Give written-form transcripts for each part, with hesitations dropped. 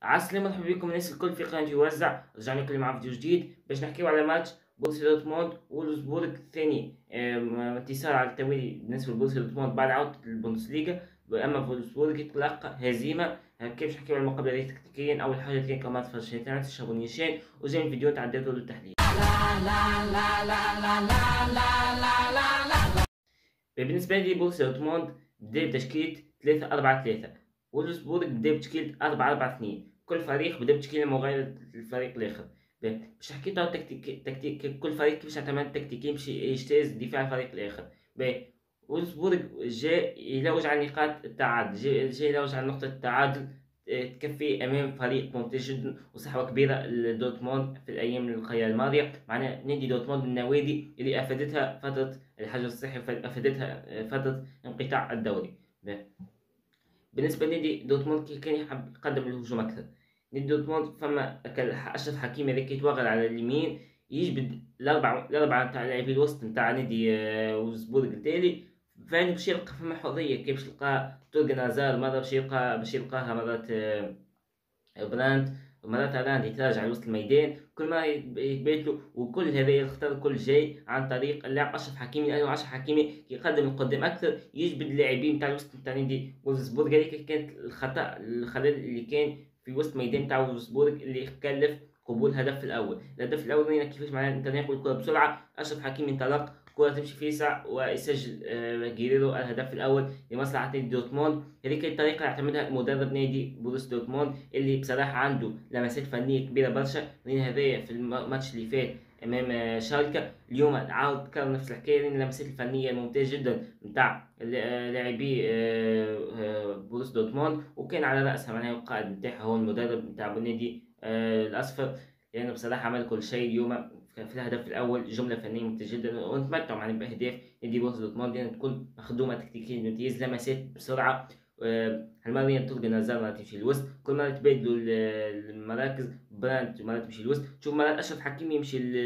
عسلامة، مرحبا بكم الناس الكل في قناة يوزع. رجعنا لكم مع فيديو جديد باش نحكيو على ماتش بروسيا دورتموند وولفسبورغ الثاني. انتصار على التوالي بالنسبة لبروسيا دورتموند بعد عودة البوندسليغا، اما وولفسبورغ يتلقى هزيمة. كيف نحكيو على المقابلة هذه تكتيكيا؟ اول حاجة كان كما تفرجت تاعنا تشربوا نيشان وزي الفيديو تاع الداتا للتحليل. بالنسبة لي بروسيا دورتموند بدا بتشكيلة 3-4-3، وولفسبورغ بدا بتشكيلة 4-4-2. كل فريق بدا بتشكيلة مغايرة للفريق الآخر. باش نحكي تاع تكتيك كل فريق كيفاش يعتمد تكتيكيا باش يجتاز دفاع الفريق الآخر. وولفسبورغ جاء يلوج على نقاط التعادل، جاء يلوج على نقطة التعادل تكفي امام فريق ممتاز جدا وصحوه كبيره لدورتموند في الايام القليله الماضيه. معنا نادي دورتموند النوادي اللي افادتها فتره الحجر الصحي وافادتها فتره انقطاع الدوري. بالنسبه لنادي دورتموند كان يحب يقدم الهجوم اكثر. نادي دورتموند فما اشرف حكيمي اللي كيتوغل على اليمين يجبد الاربعه نتاع لاعبي الوسط نتاع نادي وولفسبورغ التالي. فاني باش يلقى فما حريه، كيف باش يلقى تورغن هازارد مرة باش يلقاها مرات براند ومرات هالاند يتراجع لوسط الميدان، كل ما يتبادلوا. وكل هذا يختار كل جاي عن طريق اللاعب اشرف حكيمي، لانه اشرف حكيمي يقدم القدام اكثر، يجبد اللاعبين تاع الوسط نتاع نادي وولفسبورغ. هذيك كانت الخلل اللي كان في وسط الميدان تاع وولفسبورغ اللي كلف قبول الهدف الاول. الهدف الاول كيفاش معناها نتناقل الكره بسرعه، اشرف حكيمي انطلق، كرة تمشي في يسع ويسجل جيريرو الهدف الأول لمصلحة نادي دورتموند. هذيك الطريقة اللي اعتمدها مدرب نادي بروسيا دورتموند اللي بصراحة عنده لمسات فنية كبيرة برشا. لأن هذايا في الماتش اللي فات أمام شالكة، اليوم عاود كان نفس الحكاية، لأن اللمسات الفنية ممتازة جدا نتاع لاعبي بروسيا دورتموند، وكان على رأسها معناها القائد نتاعها هو المدرب نتاع النادي الأصفر، لأنه بصراحة عمل كل شيء اليوم. كان في الهدف الاول جمله فنيه ممتازه جدا، ونتمتعوا يعني باهداف نادي بروسيا دورتموند لان تكون مخدومه تكتيكيا ممتاز، لمسات بسرعه. هالمره تلقى نزار مرات تمشي للوسط، كل مره تبادلوا المراكز، براند مرات تمشي للوسط، تشوف مرات اشرف حكيمي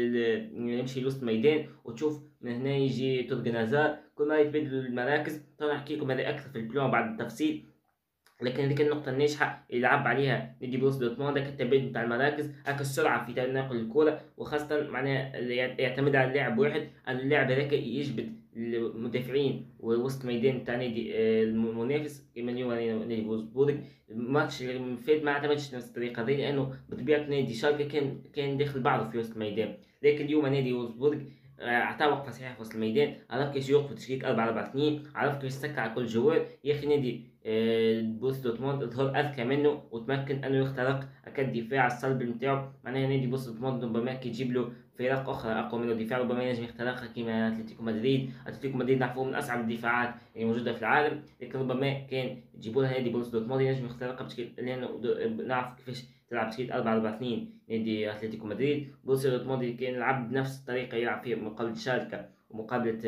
يمشي لوسط الميدان، وتشوف من هنا يجي تلقى نزار، كل مره يتبادلوا المراكز. طبعا نحكي لكم هذا اكثر في البلان بعد التفصيل، لكن هذيك النقطة الناجحة اللي لعب عليها نادي بروسيا دورتموند، هاك التبادل نتاع المراكز، هاك السرعة في تناقل الكرة، وخاصة معناها يعتمد على لاعب واحد، أن اللاعب هذاك يجبد المدافعين ووسط الميدان نتاع نادي المنافس. كما اليوم نادي وولفسبورغ الماتش اللي فات ما اعتمدش نفس الطريقة هذه، لأنه بطبيعة نادي شالكة كان داخل بعضه في وسط الميدان، لكن اليوم نادي وولفسبورغ عطاه وقفة صحيحة في وسط الميدان، عرف كيفاش يوقف تشكيلة 4-4-2، عرف كيفاش يسكر على كل جوال. يا أخي نادي بروسيا دورتموند ظهر اذكى منه وتمكن انه يخترق الدفاع الصلب نتاعو. معناها نادي بروسيا دورتموند ربما كي يجيب له فرق اخرى اقوى منه الدفاع ربما ينجم يخترقها، كيما اتلتيكو مدريد. اتلتيكو مدريد نعرفوه من اصعب الدفاعات اللي موجوده في العالم، لكن ربما كان يجيبوا لها نادي بروسيا دورتموند ينجم يخترقها بشكل، لانه نعرف كيفاش تلعب بشكل 4-4-2 نادي اتلتيكو مدريد. بروسيا دورتموند كان يلعب بنفس الطريقه يلعب فيها مقابله شالكه ومقابله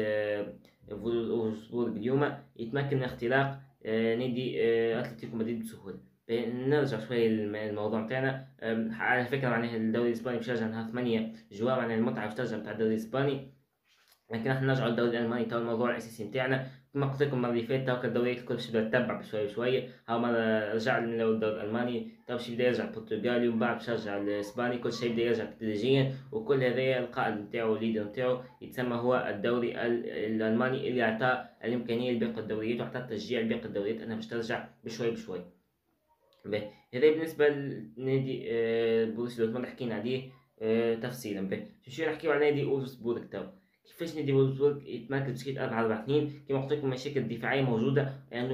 وولفسبورغ اليوم، يتمكن من اختراق نادي اتلتيكو مدريد بسهوله. نرجع شويه للموضوع تاعنا. على فكره معناها الدوري الاسباني مشجع نهار 8 جوا، معناها المتعه مشجع نتاع الدوري الاسباني، لكن احنا نرجعوا للدوري الالماني. تو الموضوع الاساسي نتاعنا كما قلت لكم المره اللي فاتت، تو الدوريات الكل تبدا تتبع بشويه بشويه. ها مره رجع لنا الدوري الالماني، تو باش يبدا يرجع البرتغالي، ومن بعد باش يرجع الاسباني، كل شيء يبدا يرجع تدريجيا. وكل هذايا القائد نتاعو الليدر نتاعو يتسمى هو الدوري الالماني، اللي اعطى الامكانيه لباقي الدوريات واعطى التشجيع لباقي الدوريات انها باش ترجع بشوي بشوي. هذا بالنسبه لنادي بروسيا دورتموند حكينا عليه تفصيلا. شو نحكيو على نادي وولفسبورغ تو. كيفاش نادي وولفسبورغ يتمركز بشكل 4-4-2؟ كما قلت لكم مشاكل دفاعيه موجوده، لانه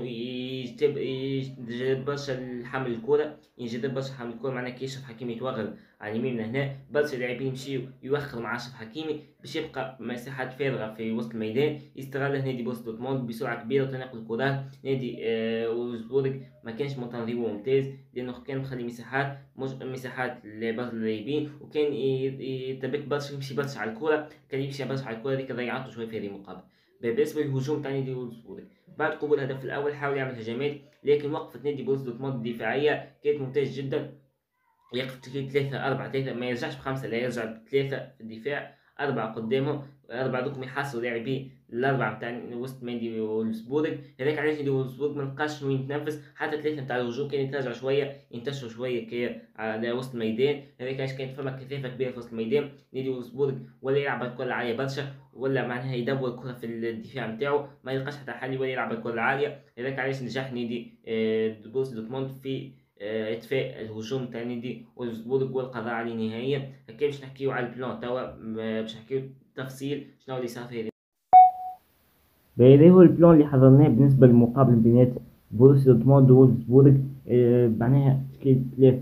يجذب برشا حمل الكره، معناها كي اشرف حكيمي يتوغل على اليمين من هنا، برشا لاعبين يمشيو يوخر مع اشرف حكيمي باش يبقى مساحات فارغه في وسط الميدان، يستغلها نادي بروسيا دورتموند بسرعه كبيره وتنقل الكرات. نادي وولفسبورغ ما كانش متنظيمه ممتاز، لانه كان مخلي مساحات لبعض اللاعبين، وكان يتبك برشا يمشي برشا على الكره، كان يمشي برشا على الكره هذيك ضيعته شويه في هذه المقابله. بالنسبه للهجوم تاع نادي وولفسبورغ، بعد قبول الهدف الاول حاول يعمل هجمات، لكن وقفه نادي بروسيا دورتموند الدفاعيه كانت ممتازه جدا. يقف 3-4-3، ما يرجعش ب5، لا يرجع ب3 في الدفاع، 4 قدامهم، 4 دوكم يحاصروا لاعبي الأربعة متاع وسط مندي وولفسبورغ. هذاك علاش نادي وولفسبورغ ملقاش وين يتنفس، حتى 3 متاع الهجوم كان يتراجع شوية، ينتشروا شوية كي على وسط الميدان. هذاك علاش كانت فما كثافة كبيرة في وسط الميدان. نادي وولفسبورغ ولا يلعب الكرة العالية برشا، ولا معناها يدور الكرة في الدفاع نتاعو، ما يلقاش حتى حل ولا يلعب الكرة العالية. هذاك علاش نجح نادي بروسيا دورتموند في اطفاء الهجوم تاع نادي وولفسبورغ والقضاء عليه نهائيا. هكا باش نحكيو على البلان توا، باش نحكيو تفصيل شنو اللي صار في هذه. هذا هو البلان اللي حضرناه بالنسبة للمقابلة بين بروسيا دورتموند وولفسبورغ. معناها تشكيل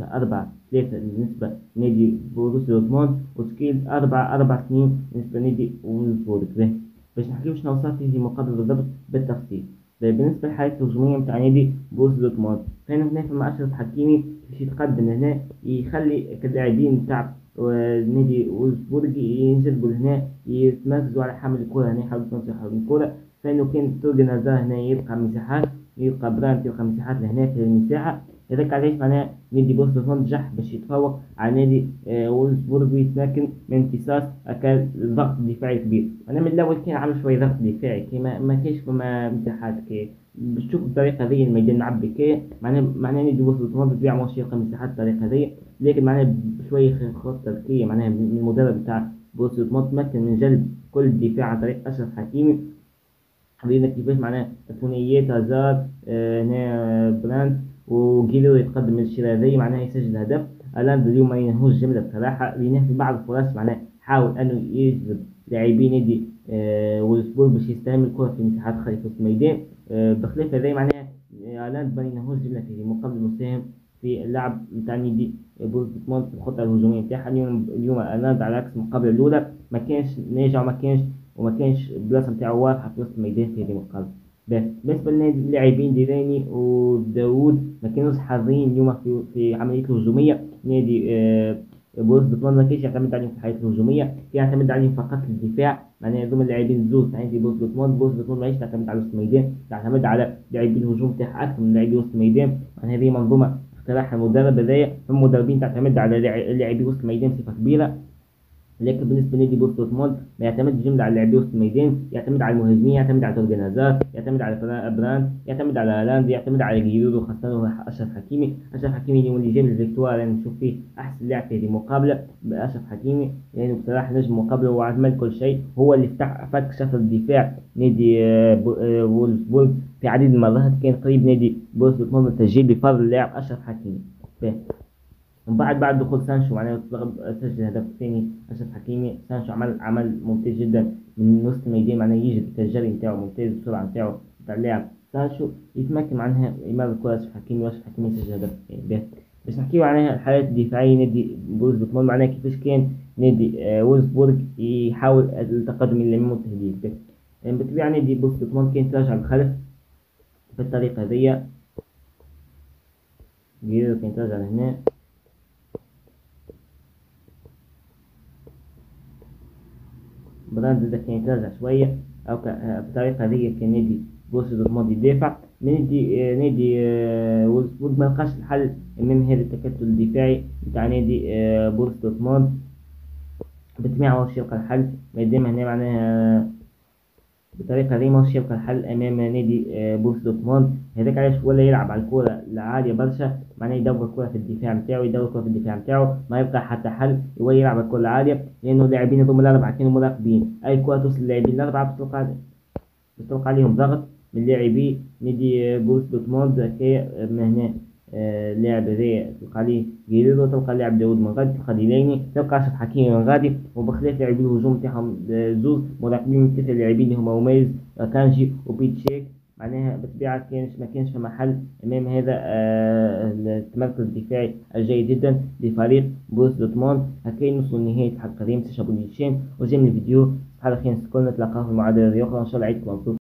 3-4-3 بالنسبة لنادي بروسيا دورتموند، وتشكيل 4-4-2 بالنسبة لنادي وولفسبورغ. باش نحكيو شنو صار في هذه المقابلة بالضبط بالتفصيل. بالنسبة للحالات الهجومية متاع نادي بروسيا دورتموند، كان هنا فما أشرف حكيمي باش يتقدم هنا، يخلي اللاعبين متاع نادي وولفسبورغ ينجذبوا لهنا، يتمركزوا على حمل الكرة هنا، يحاولوا يتمركزوا على حمل الكرة. فانه كان تورجن هازار هنا يلقى مساحات، يلقى براند يلقى مساحات لهنا في المساحة. هذاك علاش معناها نادي بروسيا دورتموند نجح باش يتفوق على نادي وولفسبورغ ويتمكن من امتصاص هكا الضغط الدفاعي الكبير. انا من الاول كان عامل شويه ضغط دفاعي كي ما كاينش فما مساحات، كي باش تشوف الطريقه هذه الميدان معبي كي معناها نادي بروسيا دورتموند بالطبيعه ماهوش يلقى مساحات بالطريقه هذه، لكن معناها بشويه خطه ذكيه معناها من المدرب بتاع بروسيا دورتموند تمكن من جلب كل الدفاع عن طريق اشرف حكيمي. حبينا كيفاش معناها الثنائيات هازارد هنا براند وجيرو يتقدم من الشيء هذي معناها يسجل هدف. الاند اليوم ما ينهوش جمله بصراحه، لأنه في بعض الفرص معناها حاول انه يجذب لاعبين نادي وولفسبورغ باش يستلم الكره في مساحات خلف الميدان. بخلاف هذا معناها الاند ما ينهوش جمله في مقابل مساهم في اللعب نتاع نادي بروسيا دورتموند في الخطه الهجوميه نتاعها. اليوم الاند على عكس المقابله الاولى ما كانش ناجع وما كانش البلاصه نتاعو واضحه في وسط الميدان في هذه المقابله. بالنسبه للاعبين ديراني وداوود ما كانوش حاضرين اليوم في عمليه الهجوميه. نادي بروسيا دورتموند ما كانش يعتمد عليهم في الحياه الهجوميه، كان يعتمد عليهم فقط في الدفاع. معناها هذوما اللاعبين الزوز تاع نادي بروسيا دورتموند ماهيش تعتمد على وسط الميدان، تعتمد على لاعبي الهجوم تاعها اكثر من لاعبي وسط الميدان. معناها هذه منظومه اخترعها المدرب هذايا، هم مدربين تعتمد على لاعبي وسط الميدان بصفه كبيره. لكن بالنسبه لنادي بروسيا دورتموند ما يعتمدش جمله على لاعبي وسط الميدان، يعتمد على المهاجمين، يعتمد على تورجن هازارد، يعتمد على براند، يعتمد على هالاند، يعتمد على جيرو، خاصه اشرف حكيمي. اشرف حكيمي اليوم اللي جاب الفيكتوار انا نشوف فيه احسن لاعب في هذه المقابله اشرف حكيمي، لانه يعني بصراحه نجم المقابله وعمل كل شيء، هو اللي فك شفط الدفاع نادي وولفسبورغ في عديد من المرات. كان قريب نادي بروسيا دورتموند من التسجيل بفضل اللاعب اشرف حكيمي. ومن بعد دخول سانشو معناه سجل الهدف الثاني اشرف حكيمي. سانشو عمل ممتاز جدا من وسط الميدان، معناه يجري التجري نتاعو ممتاز، السرعه نتاعو نتاع اللاعب سانشو يتمكن معناها يمر الكره اشرف حكيمي، واشرف حكيمي يسجل الهدف الثاني. باش نحكيو على الحالات الدفاعيه نادي بروسيا دورتموند، معناها كيفاش كان نادي وولفسبورغ يحاول التقدم الى الامام والتهديد. يعني بالطبيعه نادي بروسيا دورتموند كان يتراجع للخلف بالطريقه هذيا، كان يتراجع لهنا براند زاد كان يتراجع شوية، أو بطريقة هذه كان نادي بروسيا دورتموند يدافع. نادي وولفسبورغ ما لقاش الحل أمام هذا التكتل الدفاعي نتاع نادي بروسيا دورتموند. بالطبيعة ماهوش يلقى الحل مادام هنا معناها بالطريقة هذه ماهوش يلقى الحل أمام نادي بروسيا دورتموند. هذاك علاش ولا يلعب على الكرة العالية برشا، معناه يدور الكرة في الدفاع نتاعو، ما يبقى حتى حل ولا يلعب الكرة العالية، لأنه اللاعبين هذوما الأربعة كانوا مراقبين أي كرة توصل للاعبين الأربعة بتلقى عليهم ضغط من لاعبي نادي بروسيا دورتموند. كي من هنا لاعب هذايا تلقى عليه جيرو، تلقى لاعب داوود من غادي، تلقى ديلاني، تلقى اشرف حكيمي من غادي. وبخلاف لاعبي الهجوم تاعهم زوز مراقبين من 3 لاعبين اللي هما مميز كانجي وبيتشيك. معناها بالطبيعة ما كانش في محل أمام هذا التمركز الدفاعي الجيد جدا لفريق بروسيا دورتموند. هكا نوصلوا لنهاية الحلقة. تشابوا لي وجيم الفيديو على خير، نتلاقاو في المعادلة الأخرى إن شاء الله. عيدكم مبروك.